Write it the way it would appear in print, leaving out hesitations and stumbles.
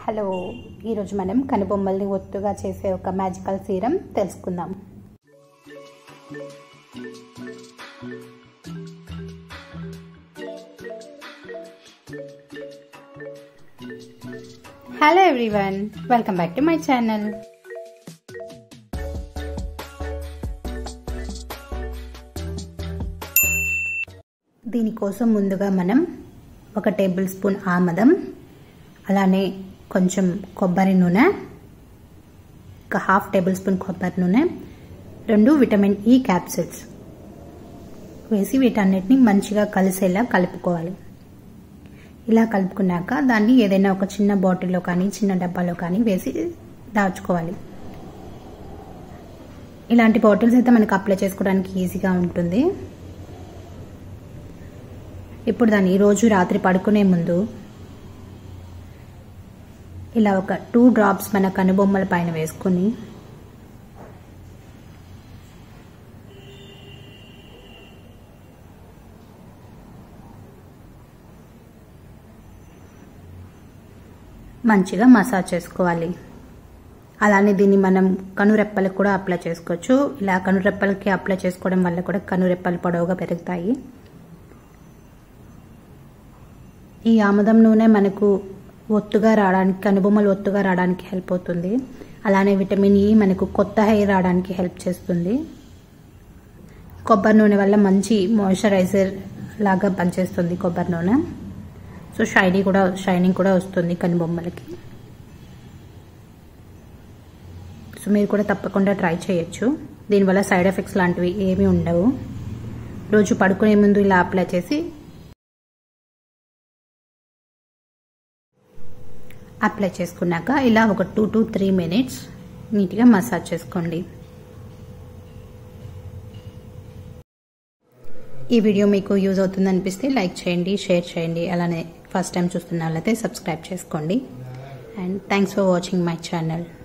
Hello, ఈరోజు మనం కనుబొమ్మల్ని ఒత్తుగా చేసే ఒక మ్యాజికల్ సీరం తెలుసుకుందాం. Hello everyone, welcome back to my channel. దీనికోసం ముందుగా మనం 1 టేబుల్ స్పూన్ ఆమదం, అలానే కొంచెం కొబ్బరి నూనె, ఒక 1/2 టేబుల్ స్పూన్ కొబ్బరి నూనె, 2 విటమిన్ ఈ క్యాప్సూల్స్ వేసి వీటన్నిటిని మంచిగా కలిసేలా కలుపుకోవాలి. ఇలా కలుపుకున్నాక దాన్ని ఏదైనా ఒక చిన్న బాటిల్లో కానీ చిన్న డబ్బాలో కానీ వేసి దాచుకోవాలి. ఇలాంటి బాటిల్స్ అయితే మనకు అప్లై చేసుకోవడానికి ఈజీగా ఉంటుంది. ఇప్పుడు దాన్ని రోజు రాత్రి పడుకునే ముందు ఇలా ఒక 2 డ్రాప్స్ మన కనుబొమ్మల పైన వేసుకుని మంచిగా మసాజ్ చేసుకోవాలి. అలానే దీన్ని మనం కనురెప్పలకు కూడా అప్లై చేసుకోవచ్చు. ఇలా కనురెప్పలకి అప్లై చేసుకోవడం వల్ల కూడా కనురెప్పలు పొడవుగా పెరుగుతాయి. ఈ ఆముదం నూనె మనకు ఒత్తుగా రావడానికి, కనుబొమ్మలు ఒత్తుగా రావడానికి హెల్ప్ అవుతుంది. అలానే విటమిన్ ఈ మనకు కొత్త హెయిర్ రావడానికి హెల్ప్ చేస్తుంది. కొబ్బరి నూనె వల్ల మంచి మాయిశ్చరైజర్ లాగా పనిచేస్తుంది కొబ్బరి నూనె. సో షైనింగ్ కూడా వస్తుంది కనుబొమ్మలకి. సో మీరు కూడా తప్పకుండా ట్రై చేయొచ్చు. దీనివల్ల సైడ్ ఎఫెక్ట్స్ లాంటివి ఏమీ ఉండవు. రోజు పడుకునే ముందు ఇలా అప్లై చేసి అప్లై చేసుకున్నాక ఇలా ఒక 2 to 3 మినిట్స్ నీట్గా మసాజ్ చేసుకోండి. ఈ వీడియో మీకు యూజ్ అవుతుంది అనిపిస్తే లైక్ చేయండి, షేర్ చేయండి. అలానే ఫస్ట్ టైం చూస్తున్న వాళ్ళైతే సబ్స్క్రైబ్ చేసుకోండి. And thanks for watching my channel.